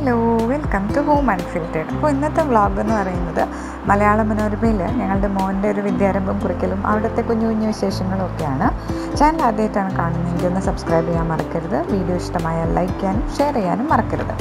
Hello, welcome to home unfiltered. അപ്പോൾ ഇന്നത്തെ vlog എന്ന് പറയുന്നത് മലയാള മനോരമയിൽ ഞങ്ങളുടെ മോൻ്റെ ഒരു വിദ്യാരംഭം കുറിക്കലും അവിടുത്തെ കുഞ്ഞു കുഞ്ഞു വിശേഷങ്ങളും ഒക്കെയാണ്. ചാനൽ ആദ്യമായിട്ടാണ് കാണുന്നതെങ്കിൽ ഒന്ന് സബ്സ്ക്രൈബ് ചെയ്യാൻ മറക്കരുത്. വീഡിയോ ഇഷ്ടമായാൽ ലൈക്ക് ചെയ്യാനും ഷെയർ ചെയ്യാനും മറക്കരുത്.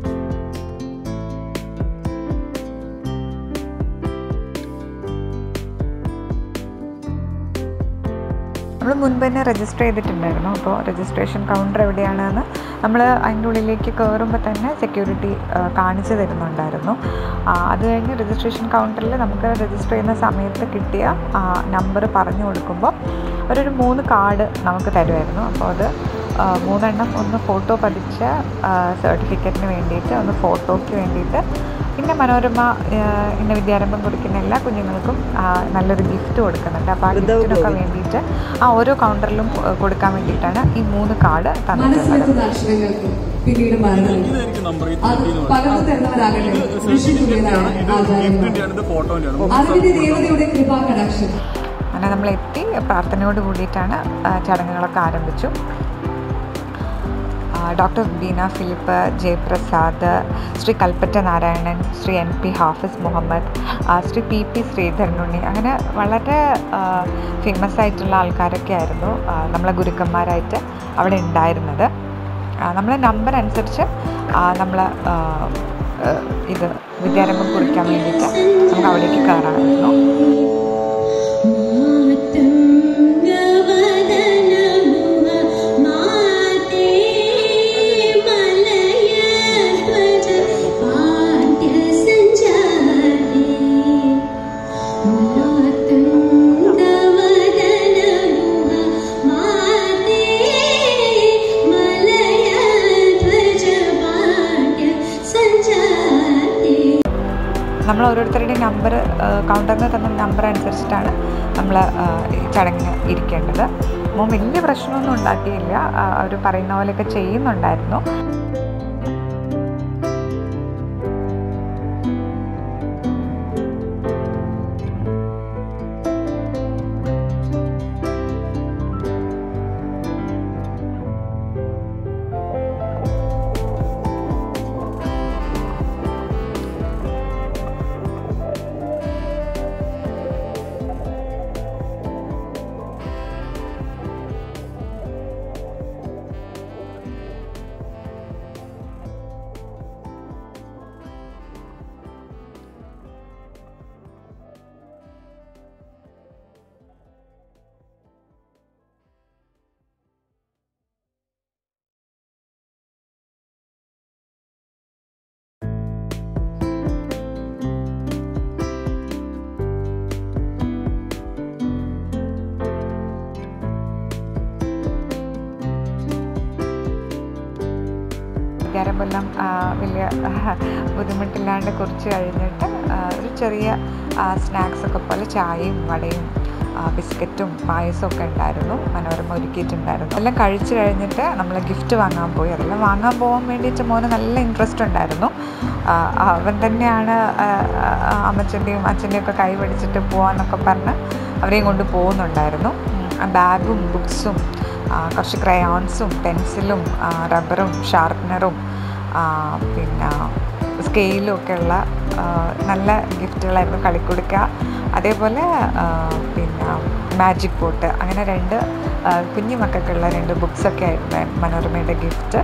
നമ്മൾ മുൻപ് തന്നെ രജിസ്റ്റർ ചെയ്തിട്ടുണ്ടായിരുന്നു. അപ്പോൾ രജിസ്ട്രേഷൻ കൗണ്ടർ എവിടെയാണെന്ന് നമ്മൾ അതിൻ്റെ ഉള്ളിലേക്ക് കയറുമ്പോൾ തന്നെ സെക്യൂരിറ്റി കാണിച്ചു തരുന്നുണ്ടായിരുന്നു. അത് കഴിഞ്ഞ് രജിസ്ട്രേഷൻ കൗണ്ടറിൽ നമുക്ക് രജിസ്റ്റർ ചെയ്യുന്ന സമയത്ത് കിട്ടിയ നമ്പർ പറഞ്ഞു കൊടുക്കുമ്പോൾ ഒരു 3 കാർഡ് നമുക്ക് തരുമായിരുന്നു. അപ്പോൾ അത് 3 എണ്ണം, ഒന്ന് ഫോട്ടോ പതിച്ച സർട്ടിഫിക്കറ്റിന് വേണ്ടിയിട്ട്, ഒന്ന് ഫോട്ടോയ്ക്ക് വേണ്ടിയിട്ട്, പിന്നെ മനോരമ ഇന്ന് വിദ്യാരംഭം കുറിക്കുന്ന എല്ലാ കുഞ്ഞുങ്ങൾക്കും നല്ലൊരു ഗിഫ്റ്റ് കൊടുക്കുന്നുണ്ട്. അപ്പോൾ ആ ഗിഫ്റ്റിനൊക്കെ വേണ്ടിയിട്ട് ഓരോ കൗണ്ടറിലും കൊടുക്കാൻ വേണ്ടിയിട്ടാണ് ഈ 3 കാർഡ് തന്നിട്ടുള്ളത്. അങ്ങനെ നമ്മൾ എത്തി, പ്രാർത്ഥനയോട് കൂടിയിട്ടാണ് ചടങ്ങുകളൊക്കെ ആരംഭിച്ചു. Doctor Beena Philip, Jayaprasad, Shri Kalpetta Narayanan, Shri NP Hafiz Muhammad, Shri PP Sreedharanunni, അങ്ങനെ വളരെ ഫേമസ് ആയിട്ടുള്ള ആൾക്കാരൊക്കെ ആയിരുന്നു നമ്മളെ ഗുരുക്കന്മാരായിട്ട് അവിടെ ഉണ്ടായിരുന്നത്. നമ്മളെ നമ്പർ അനുസരിച്ച് നമ്മൾ ഇത് വിദ്യാരംഭം കുറിക്കാൻ വേണ്ടിയിട്ട് നമുക്ക് അവിടേക്ക് കയറാമായിരുന്നു. നമ്മൾ ഓരോരുത്തരുടെയും നമ്പർ, കൗണ്ടറിന് തന്ന നമ്പർ അനുസരിച്ചിട്ടാണ് നമ്മൾ ഈ ചടങ്ങിന് ഇരിക്കേണ്ടത്. അപ്പോൾ വലിയ പ്രശ്നമൊന്നും ഉണ്ടാക്കിയില്ല, അവർ പറയുന്ന പോലെയൊക്കെ ചെയ്യുന്നുണ്ടായിരുന്നു. വിദ്യാരംഭം വലിയ ബുദ്ധിമുട്ടില്ലാണ്ട് കുറിച്ച് കഴിഞ്ഞിട്ട് ഒരു ചെറിയ സ്നാക്സൊക്കെ പോലെ ചായയും വടയും ബിസ്ക്കറ്റും പായസമൊക്കെ ഉണ്ടായിരുന്നു, മനോരമ ഒരുക്കിയിട്ടുണ്ടായിരുന്നു. എല്ലാം കഴിച്ച് കഴിഞ്ഞിട്ട് നമ്മൾ ഗിഫ്റ്റ് വാങ്ങാൻ പോയി. അതെല്ലാം വാങ്ങാൻ പോകാൻ വേണ്ടിയിട്ട് മോന് നല്ല ഇൻട്രസ്റ്റ് ഉണ്ടായിരുന്നു. അവൻ തന്നെയാണ് അമ്മച്ചൻ്റെയും അച്ഛൻ്റെയും ഒക്കെ കൈ പിടിച്ചിട്ട് പോകാമെന്നൊക്കെ പറഞ്ഞ് അവരെയും കൊണ്ട് പോകുന്നുണ്ടായിരുന്നു. ബാഗും ബുക്സും കുറച്ച് ക്രയോൺസും പെൻസിലും റബ്ബറും ഷാർപ്പനറും പിന്നെ സ്കെയിലും ഒക്കെയുള്ള നല്ല ഗിഫ്റ്റുകളായിരുന്നു. കളിക്കുടുക്ക, അതേപോലെ പിന്നെ മാജിക് ബോട്ട്, അങ്ങനെ 2 കുഞ്ഞു മക്കൾക്കുള്ള 2 ബുക്സൊക്കെ ആയിരുന്നു മനോരമയുടെ ഗിഫ്റ്റ്.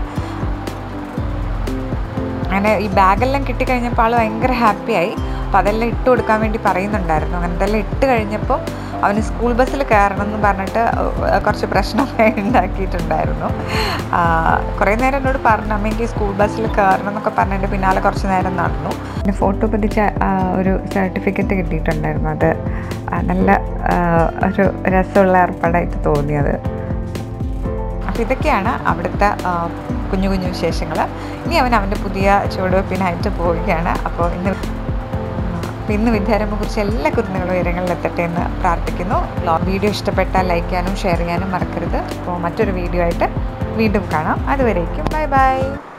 അങ്ങനെ ഈ ബാഗെല്ലാം കിട്ടിക്കഴിഞ്ഞപ്പോൾ ആൾ ഭയങ്കര ഹാപ്പിയായി. അപ്പോൾ അതെല്ലാം ഇട്ട് കൊടുക്കാൻ വേണ്ടി പറയുന്നുണ്ടായിരുന്നു. അങ്ങനെ അതെല്ലാം ഇട്ട് കഴിഞ്ഞപ്പോൾ അവന് സ്കൂൾ ബസ്സിൽ കയറണം എന്ന് പറഞ്ഞിട്ട് കുറച്ച് പ്രശ്നമൊക്കെ ഉണ്ടാക്കിയിട്ടുണ്ടായിരുന്നു. കുറേ നേരം എന്നോട് പറഞ്ഞു, അമ്മയ്ക്ക് സ്കൂൾ ബസ്സിൽ കയറണം എന്നൊക്കെ പറഞ്ഞതിൻ്റെ പിന്നാലെ കുറച്ച് നേരം നടന്നു. പിന്നെ ഫോട്ടോ പതിച്ച ഒരു സർട്ടിഫിക്കറ്റ് കിട്ടിയിട്ടുണ്ടായിരുന്നു. അത് നല്ല ഒരു രസമുള്ള ഏർപ്പാടായിട്ട് തോന്നിയത്. അപ്പോൾ ഇതൊക്കെയാണ് അവിടുത്തെ കുഞ്ഞു കുഞ്ഞു വിശേഷങ്ങൾ. ഇനി അവൻ്റെ പുതിയ ചുവടുവെപ്പിനായിട്ട് പോവുകയാണ്. അപ്പോൾ ഇന്ന് വിദ്യാരംഭം കുറിച്ച് എല്ലാ കുരുന്നുകളും ഉയരങ്ങളിലെത്തട്ടെ എന്ന് പ്രാർത്ഥിക്കുന്നു. വീഡിയോ ഇഷ്ടപ്പെട്ടാൽ ലൈക്ക് ചെയ്യാനും ഷെയർ ചെയ്യാനും മറക്കരുത്. അപ്പോൾ മറ്റൊരു വീഡിയോ ആയിട്ട് വീണ്ടും കാണാം. അതുവരേക്കും ബൈ ബൈ.